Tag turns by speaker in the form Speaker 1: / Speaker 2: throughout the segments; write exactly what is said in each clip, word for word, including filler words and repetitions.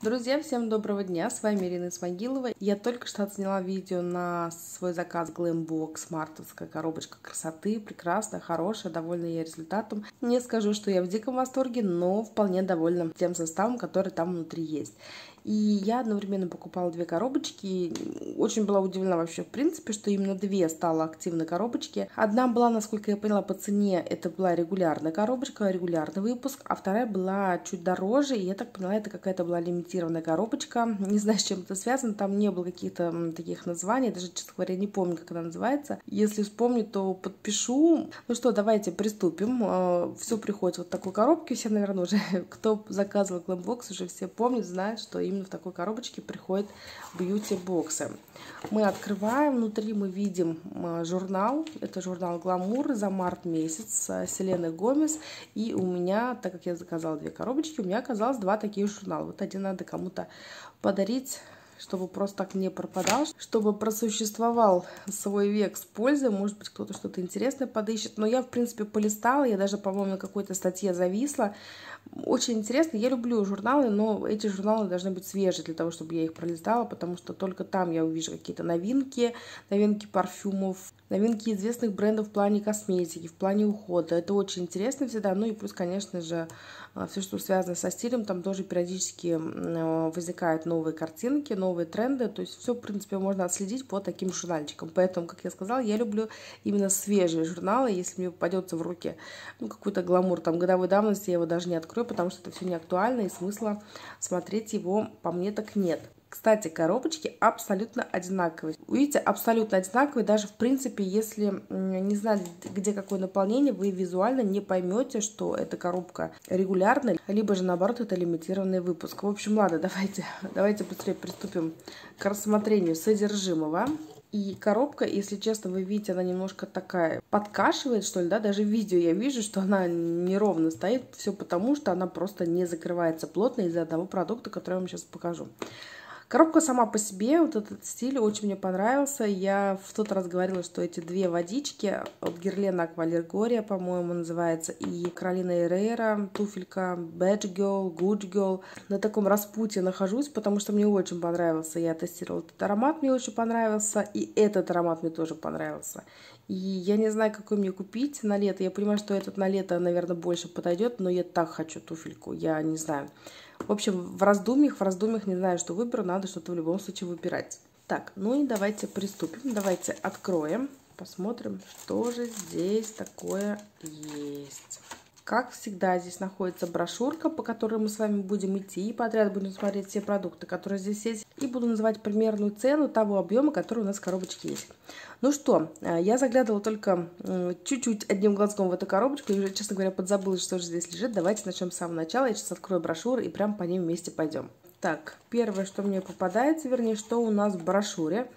Speaker 1: Друзья, всем доброго дня, с вами Ирина Исмагилова. Я только что отсняла видео на свой заказ Glambox, мартовская коробочка красоты, прекрасная, хорошая, довольна я результатом. Не скажу, что я в диком восторге, но вполне довольна тем составом, который там внутри есть. И я одновременно покупала две коробочки. Очень была удивлена вообще, в принципе, что именно две стало активной коробочки. Одна была, насколько я поняла, по цене, это была регулярная коробочка, регулярный выпуск, а вторая была чуть дороже, и я так поняла, это какая-то была лимитированная коробочка. Не знаю, с чем это связано, там не было каких-то таких названий, даже, честно говоря, не помню, как она называется. Если вспомню, то подпишу. Ну что, давайте приступим. Все приходит вот в такой коробке, все, наверное, уже, кто заказывал Glambox, уже все помнят, знают, что именно в такой коробочке приходят бьюти-боксы. Мы открываем, внутри мы видим журнал, это журнал Glamour за март месяц, Селены Гомес, и у меня, так как я заказала две коробочки, у меня оказалось два таких журнала. Вот один надо кому-то подарить, чтобы просто так не пропадал, чтобы просуществовал свой век с пользой. Может быть, кто-то что-то интересное подыщет. Но я, в принципе, полистала, я даже, по-моему, на какой-то статье зависла. Очень интересно, я люблю журналы, но эти журналы должны быть свежие для того, чтобы я их пролистала, потому что только там я увижу какие-то новинки, новинки парфюмов, новинки известных брендов в плане косметики, в плане ухода. Это очень интересно всегда. Ну и плюс, конечно же, все, что связано со стилем, там тоже периодически возникают новые картинки, новые тренды. То есть все, в принципе, можно отследить по таким журнальчикам. Поэтому, как я сказала, я люблю именно свежие журналы. Если мне попадется в руки ну, какой-то гламур там годовой давности, я его даже не открою, потому что это все не актуально, и смысла смотреть его по мне так нет. Кстати, коробочки абсолютно одинаковые. Видите, абсолютно одинаковые. Даже, в принципе, если не знать, где какое наполнение, вы визуально не поймете, что эта коробка регулярная, либо же, наоборот, это лимитированный выпуск. В общем, ладно, давайте, давайте быстрее приступим к рассмотрению содержимого. И коробка, если честно, вы видите, она немножко такая подкашивает, что ли, да, даже в видео я вижу, что она неровно стоит, все потому, что она просто не закрывается плотно из-за одного продукта, который я вам сейчас покажу. Коробка сама по себе, вот этот стиль очень мне понравился. Я в тот раз говорила, что эти две водички от Герлена Аквалергория, по-моему, называется, и Каролина Эррера, туфелька Bad Girl, Good Girl. На таком распутье нахожусь, потому что мне очень понравился. Я тестировала этот аромат, мне очень понравился, и этот аромат мне тоже понравился. И я не знаю, какой мне купить на лето. Я понимаю, что этот на лето, наверное, больше подойдет, но я так хочу туфельку, я не знаю. В общем, в раздумьях, в раздумьях не знаю, что выберу, надо что-то в любом случае выбирать. Так, ну и давайте приступим, давайте откроем, посмотрим, что же здесь такое есть. Как всегда, здесь находится брошюрка, по которой мы с вами будем идти и подряд будем смотреть все продукты, которые здесь есть, и буду называть примерную цену того объема, который у нас в коробочке есть. Ну что, я заглядывала только чуть-чуть одним глазком в эту коробочку и уже, честно говоря, подзабыла, что же здесь лежит. Давайте начнем с самого начала. Я сейчас открою брошюру и прям по ним вместе пойдем. Так, первое, что мне попадается, вернее, что у нас в брошюре,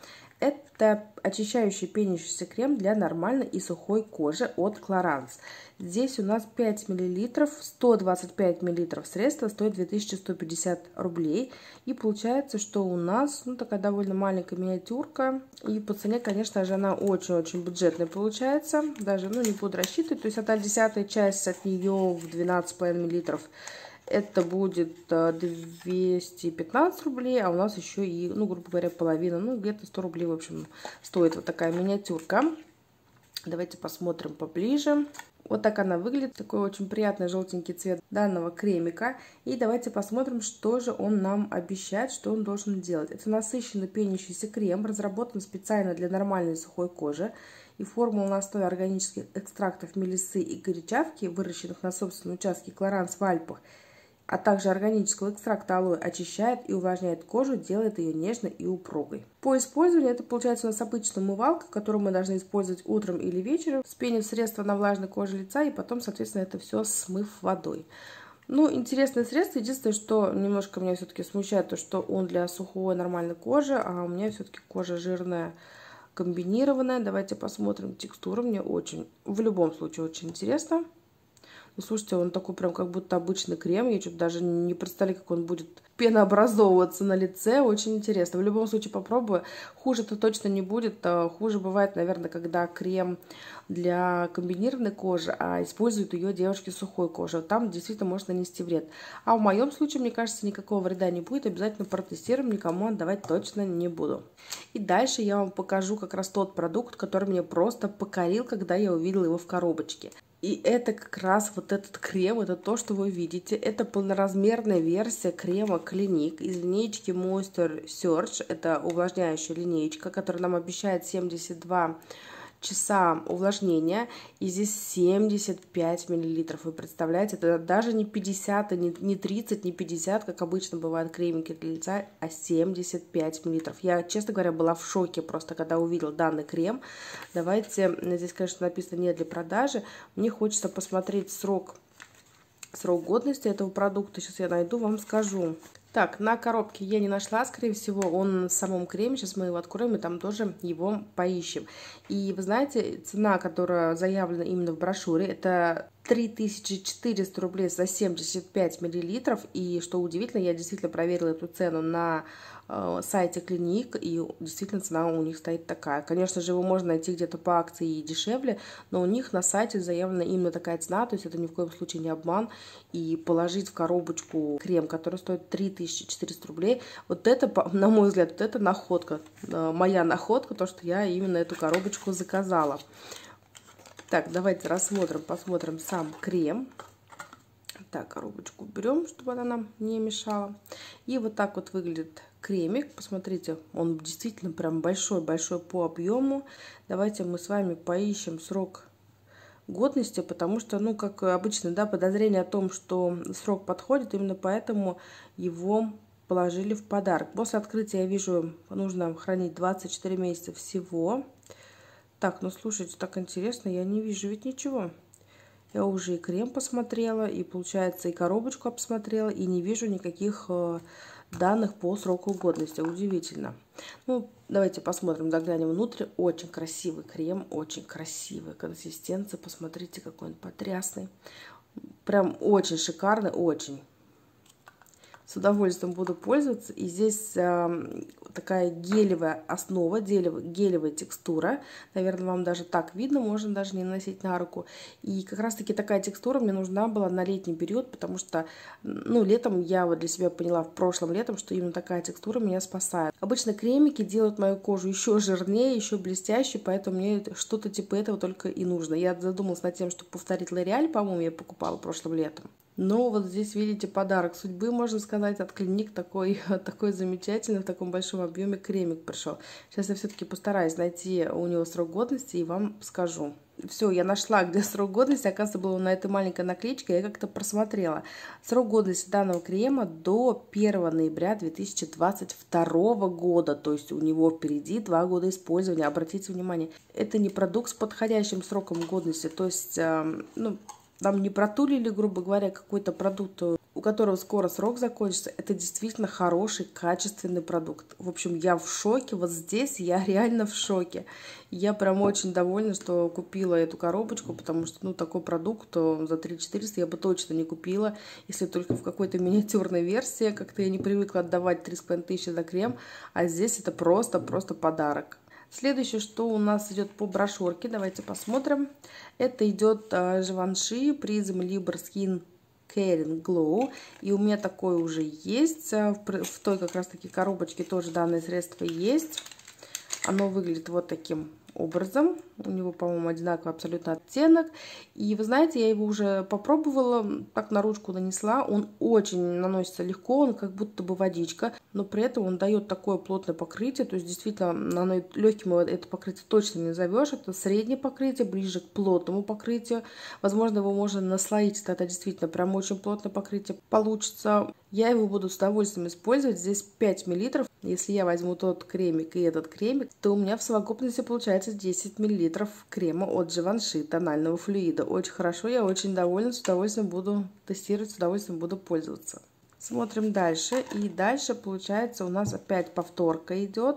Speaker 1: это очищающий пенящийся крем для нормальной и сухой кожи от Clarins. Здесь у нас пять миллилитров, сто двадцать пять миллилитров средства стоит две тысячи сто пятьдесят рублей. И получается, что у нас ну, такая довольно маленькая миниатюрка. И по цене, конечно же, она очень-очень бюджетная получается. Даже ну, не буду рассчитывать. То есть одна десятая часть от нее в двенадцать с половиной миллилитров. Это будет двести пятнадцать рублей, а у нас еще и, ну, грубо говоря, половина, ну, где-то сто рублей, в общем, стоит вот такая миниатюрка. Давайте посмотрим поближе. Вот так она выглядит, такой очень приятный желтенький цвет данного кремика. И давайте посмотрим, что же он нам обещает, что он должен делать. Это насыщенный пенящийся крем, разработан специально для нормальной сухой кожи. И формула на основе органических экстрактов мелиссы и горячавки, выращенных на собственном участке Clarins в Альпах, а также органического экстракта алоэ, очищает и увлажняет кожу, делает ее нежной и упругой. По использованию это получается у нас обычная умывалка, которую мы должны использовать утром или вечером, вспенив средство на влажной коже лица и потом, соответственно, это все смыв водой. Ну, интересное средство. Единственное, что немножко меня все-таки смущает, то, что он для сухой нормальной кожи, а у меня все-таки кожа жирная, комбинированная. Давайте посмотрим текстуру. Мне очень, в любом случае, очень интересно. Ну, слушайте, он такой прям как будто обычный крем. Я что-то даже не представляю, как он будет пенообразовываться на лице. Очень интересно. В любом случае попробую. Хуже-то точно не будет. Хуже бывает, наверное, когда крем для комбинированной кожи, а используют ее девушки сухой кожи. Там действительно может нанести вред. А в моем случае, мне кажется, никакого вреда не будет. Обязательно протестируем, никому отдавать точно не буду. И дальше я вам покажу как раз тот продукт, который меня просто покорил, когда я увидела его в коробочке. И это как раз вот этот крем, это то, что вы видите. Это полноразмерная версия крема Clinique из линейки Moisture Surge. Это увлажняющая линейка, которая нам обещает семьдесят два часа увлажнения. И здесь семьдесят пять миллилитров. Вы представляете, это даже не пятьдесят, не тридцать, не пятьдесят, как обычно бывают кремики для лица, а семьдесят пять миллилитров. Я, честно говоря, была в шоке просто, когда увидела данный крем. Давайте, здесь, конечно, написано не для продажи. Мне хочется посмотреть срок, срок годности этого продукта. Сейчас я найду, вам скажу. Так, на коробке я не нашла, скорее всего, он в самом креме. Сейчас мы его откроем и там тоже его поищем. И вы знаете, цена, которая заявлена именно в брошюре, это три тысячи четыреста рублей за семьдесят пять миллилитров. И что удивительно, я действительно проверила эту цену на э, сайте Clinique, и действительно цена у них стоит такая. Конечно же, его можно найти где-то по акции и дешевле, но у них на сайте заявлена именно такая цена, то есть это ни в коем случае не обман. И положить в коробочку крем, который стоит три тысячи четыреста рублей, вот это, на мой взгляд, вот это находка, э, моя находка, то, что я именно эту коробочку заказала. Так, давайте рассмотрим, посмотрим сам крем. Так, коробочку берем, чтобы она нам не мешала. И вот так вот выглядит кремик. Посмотрите, он действительно прям большой-большой по объему. Давайте мы с вами поищем срок годности, потому что, ну, как обычно, да, подозрение о том, что срок подходит, именно поэтому его положили в подарок. После открытия, я вижу, нужно хранить двадцать четыре месяца всего. Так, ну слушайте, так интересно, я не вижу ведь ничего. Я уже и крем посмотрела, и, получается, и коробочку посмотрела, и не вижу никаких э, данных по сроку годности. Удивительно. Ну, давайте посмотрим, заглянем внутрь. Очень красивый крем, очень красивая консистенция. Посмотрите, какой он потрясный. Прям очень шикарный, очень. С удовольствием буду пользоваться. И здесь э, такая гелевая основа, гелевая, гелевая текстура. Наверное, вам даже так видно, можно даже не наносить на руку. И как раз таки такая текстура мне нужна была на летний период, потому что, ну, летом я вот для себя поняла, в прошлом летом, что именно такая текстура меня спасает. Обычно кремики делают мою кожу еще жирнее, еще блестяще, поэтому мне что-то типа этого только и нужно. Я задумалась над тем, чтобы повторить L'Oréal, по-моему, я покупала прошлым летом. Но вот здесь, видите, подарок судьбы, можно сказать, от Clinique, такой, такой замечательный, в таком большом объеме кремик пришел. Сейчас я все-таки постараюсь найти у него срок годности и вам скажу. Все, я нашла, где срок годности, оказывается, было на этой маленькой наклеечке, я как-то просмотрела. Срок годности данного крема до первого ноября две тысячи двадцать второго года, то есть у него впереди два года использования. Обратите внимание, это не продукт с подходящим сроком годности, то есть, э, ну, нам не протулили, грубо говоря, какой-то продукт, у которого скоро срок закончится. Это действительно хороший, качественный продукт. В общем, я в шоке. Вот здесь я реально в шоке. Я прям очень довольна, что купила эту коробочку, потому что, ну, такой продукт за три тысячи четыреста я бы точно не купила, если только в какой-то миниатюрной версии. Как-то я не привыкла отдавать три с половиной тысячи за крем, а здесь это просто-просто подарок. Следующее, что у нас идет по брошюрке, давайте посмотрим. Это идет Givenchy Prism Libre Skin Caring Glow. И у меня такое уже есть. В той как раз таки коробочке тоже данное средство есть. Оно выглядит вот таким образом. У него, по-моему, одинаковый абсолютно оттенок. И вы знаете, я его уже попробовала, так на ручку нанесла. Он очень наносится легко, он как будто бы водичка, но при этом он дает такое плотное покрытие. То есть, действительно, оно легким это покрытие точно не назовешь. Это среднее покрытие, ближе к плотному покрытию. Возможно, его можно наслоить, тогда действительно прям очень плотное покрытие получится. Я его буду с удовольствием использовать. Здесь пять миллилитров. Если я возьму тот кремик и этот кремик, то у меня в совокупности получается десять миллилитров крема от Givenchy тонального флюида. Очень хорошо, я очень довольна, с удовольствием буду тестировать, с удовольствием буду пользоваться. Смотрим дальше. И дальше получается у нас опять повторка идет.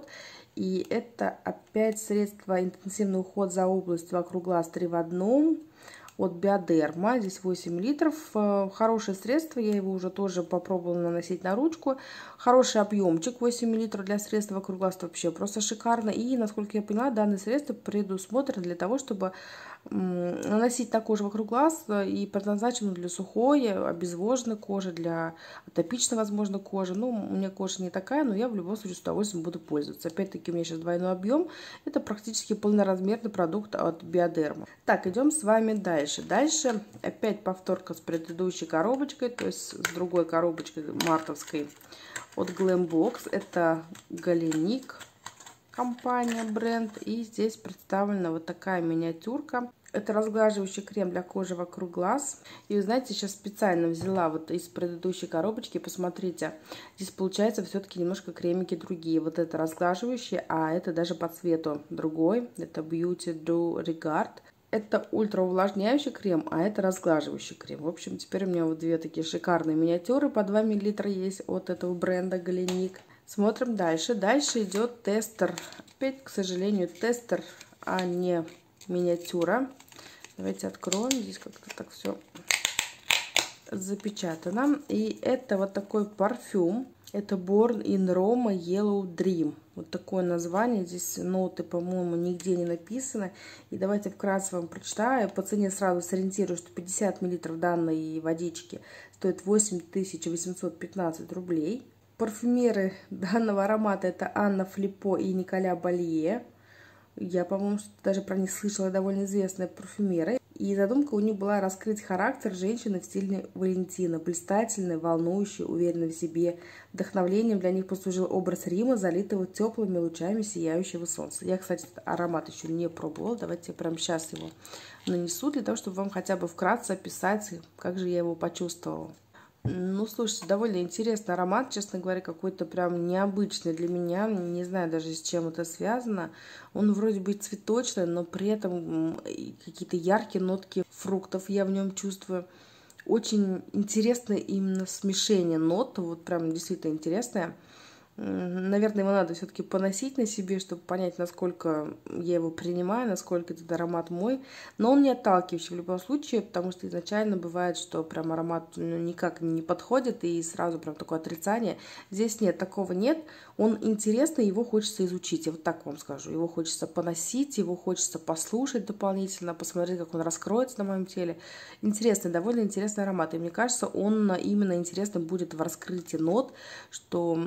Speaker 1: И это опять средство интенсивный уход за областью вокруг глаз три в одном. от Биодерма. Здесь восемь литров. Хорошее средство. Я его уже тоже попробовала наносить на ручку. Хороший объемчик. восемь литров для средства вокруг глаз вообще просто шикарно. И, насколько я поняла, данное средство предусмотрено для того, чтобы наносить на кожу вокруг глаз и предназначено для сухой, обезвоженной кожи, для атопичной, возможно, кожи. Ну, у меня кожа не такая, но я в любом случае с удовольствием буду пользоваться. Опять-таки, у меня сейчас двойной объем. Это практически полноразмерный продукт от Биодерма. Так, идем с вами дальше. Дальше опять повторка с предыдущей коробочкой, то есть с другой коробочкой мартовской от Glambox. Это Галеник. Компания, бренд. И здесь представлена вот такая миниатюрка. Это разглаживающий крем для кожи вокруг глаз. И вы знаете, сейчас специально взяла вот из предыдущей коробочки. Посмотрите, здесь получается все-таки немножко кремики другие. Вот это разглаживающий, а это даже по цвету другой. Это Beauty Do Regard. Это ультраувлажняющий крем, а это разглаживающий крем. В общем, теперь у меня вот две такие шикарные миниатюры. По два миллилитра есть от этого бренда Галеник. Смотрим дальше. Дальше идет тестер. Опять, к сожалению, тестер, а не миниатюра. Давайте откроем. Здесь как-то так все запечатано. И это вот такой парфюм. Это Born in Roma Yellow Dream. Вот такое название. Здесь ноты, по-моему, нигде не написаны. И давайте вкратце вам прочитаю. По цене сразу сориентирую, что пятьдесят миллилитров данной водички стоит восемь тысяч восемьсот пятнадцать рублей. Парфюмеры данного аромата это Анна Флиппо и Николя Балье. Я, по-моему, даже про них слышала, довольно известные парфюмеры. И задумка у них была раскрыть характер женщины в стиле Валентина. Блистательной, волнующей, уверенной в себе. Вдохновлением для них послужил образ Рима, залитого теплыми лучами сияющего солнца. Я, кстати, этот аромат еще не пробовала. Давайте я прямо сейчас его нанесу, для того, чтобы вам хотя бы вкратце описать, как же я его почувствовала. Ну, слушайте, довольно интересный аромат, честно говоря, какой-то прям необычный для меня. Не знаю даже, с чем это связано. Он вроде бы цветочный, но при этом какие-то яркие нотки фруктов я в нем чувствую. Очень интересное именно смешение нот, вот прям действительно интересное. Наверное, его надо все-таки поносить на себе, чтобы понять, насколько я его принимаю, насколько этот аромат мой. Но он не отталкивающий в любом случае, потому что изначально бывает, что прям аромат ну, никак не подходит и сразу прям такое отрицание. Здесь нет, такого нет. Он интересный, его хочется изучить, я вот так вам скажу. Его хочется поносить, его хочется послушать дополнительно, посмотреть, как он раскроется на моем теле. Интересный, довольно интересный аромат. И мне кажется, он именно интересным будет в раскрытии нот, что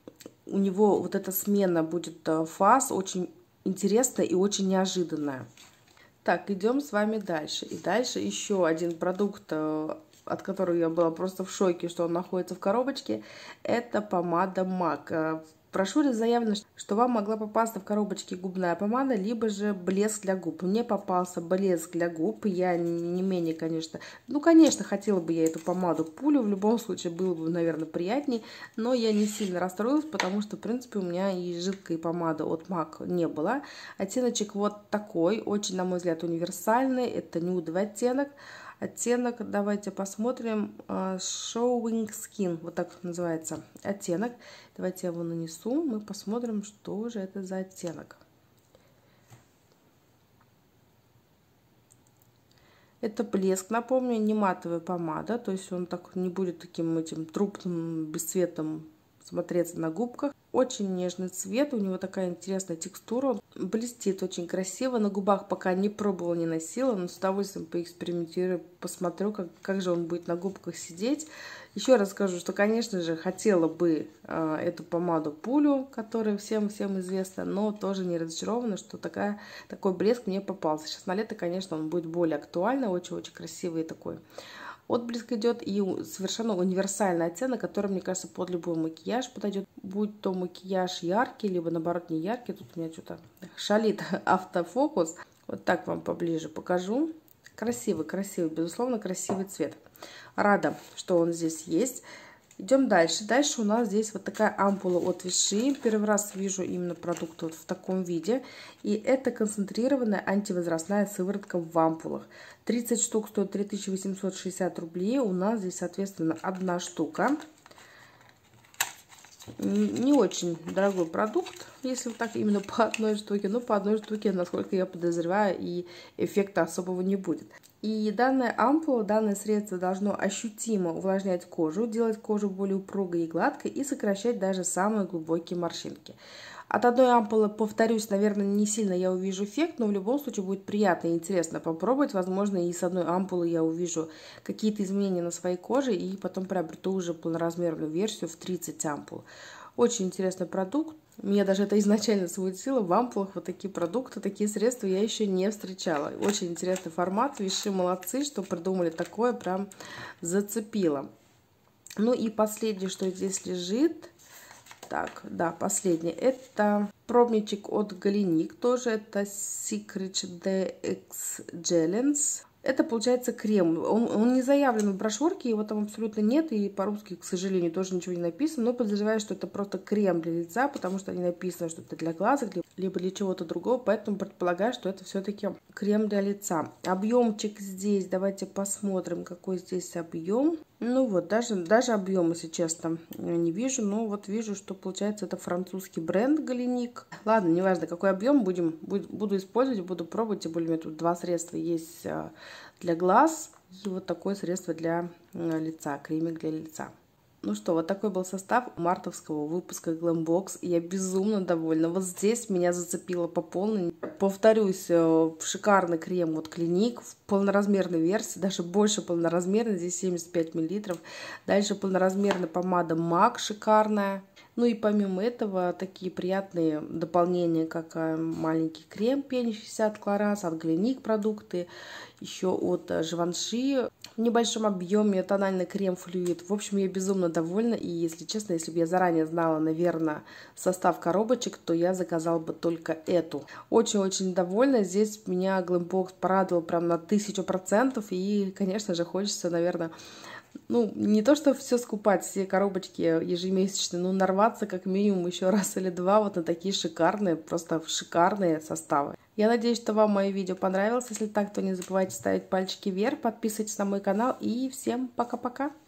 Speaker 1: у него вот эта смена будет фаз очень интересная и очень неожиданная. Так, идем с вами дальше. И дальше еще один продукт, от которого я была просто в шоке, что он находится в коробочке. Это помада мак. В брошюре заявлено, что вам могла попасться в коробочке губная помада, либо же блеск для губ. Мне попался блеск для губ. Я не менее, конечно... Ну, конечно, хотела бы я эту помаду пулю. В любом случае, было бы, наверное, приятней. Но я не сильно расстроилась, потому что, в принципе, у меня и жидкой помады от мак не было. Оттеночек вот такой. Очень, на мой взгляд, универсальный. Это нюдовый оттенок. Оттенок, давайте посмотрим, Showing Skin, вот так называется оттенок. Давайте я его нанесу, мы посмотрим, что же это за оттенок. Это блеск, напомню, не матовая помада, то есть он так не будет таким этим трупным, бесцветным смотреться на губках. Очень нежный цвет, у него такая интересная текстура, блестит очень красиво. На губах пока не пробовала, не носила, но с удовольствием поэкспериментирую, посмотрю, как, как же он будет на губках сидеть. Еще раз скажу, что, конечно же, хотела бы э, эту помаду пулю, которая всем-всем известна, но тоже не разочарована, что такая, такой блеск мне попался. Сейчас на лето, конечно, он будет более актуальный, очень-очень красивый такой. Отблеск идет и совершенно универсальный оттенок, который, мне кажется, под любой макияж подойдет. Будь то макияж яркий, либо наоборот не яркий. Тут у меня что-то шалит автофокус. Вот так вам поближе покажу. Красивый, красивый, безусловно, красивый цвет. Рада, что он здесь есть. Идем дальше. Дальше у нас здесь вот такая ампула от Vichy. Первый раз вижу именно продукт вот в таком виде. И это концентрированная антивозрастная сыворотка в ампулах. тридцать штук стоит три тысячи восемьсот шестьдесят рублей. У нас здесь, соответственно, одна штука. Не очень дорогой продукт, если вот так именно по одной штуке. Но по одной штуке, насколько я подозреваю, и эффекта особого не будет. И данная ампула, данное средство должно ощутимо увлажнять кожу, делать кожу более упругой и гладкой и сокращать даже самые глубокие морщинки. От одной ампулы, повторюсь, наверное, не сильно я увижу эффект, но в любом случае будет приятно и интересно попробовать. Возможно, и с одной ампулы я увижу какие-то изменения на своей коже и потом приобрету уже полноразмерную версию в тридцать ампул. Очень интересный продукт. Меня даже это изначально смутило. В ампулах вот такие продукты, такие средства я еще не встречала. Очень интересный формат. Виши молодцы, что придумали такое, прям зацепило. Ну и последнее, что здесь лежит. Так, да, последнее. Это пробничек от Галиник. Тоже это Secret de Excellence. Это получается крем. Он, он не заявлен в брошюрке, его там абсолютно нет. И по-русски, к сожалению, тоже ничего не написано. Но подозреваю, что это просто крем для лица, потому что не написано, что это для глазок, либо для чего-то другого. Поэтому предполагаю, что это все-таки крем для лица. Объемчик здесь. Давайте посмотрим, какой здесь объем. Ну вот, даже, даже объем, если честно, не вижу. Но вот вижу, что получается это французский бренд Галиник. Ладно, неважно, какой объем, будем, буду использовать, буду пробовать. Тем более у меня тут два средства есть для глаз и вот такое средство для лица, кремик для лица. Ну что, вот такой был состав мартовского выпуска Glambox. Я безумно довольна. Вот здесь меня зацепило по полной. Повторюсь, шикарный крем от Clinique в полноразмерной версии, даже больше полноразмерной, здесь семьдесят пять миллилитров. Дальше полноразмерная помада MAC шикарная. Ну и помимо этого такие приятные дополнения, как маленький крем пенящийся от Clarins, от Clinique продукты, еще от Givenchy в небольшом объеме тональный крем флюид. В общем, я безумно довольна. И если честно, если бы я заранее знала, наверное, состав коробочек, то я заказала бы только эту. Очень-очень довольна. Здесь меня Glambox порадовал прям на тысячу процентов. И, конечно же, хочется, наверное, ну, не то, что все скупать, все коробочки ежемесячные, но нарваться как минимум еще раз или два вот на такие шикарные, просто шикарные составы. Я надеюсь, что вам мое видео понравилось. Если так, то не забывайте ставить пальчики вверх, подписывайтесь на мой канал и всем пока-пока!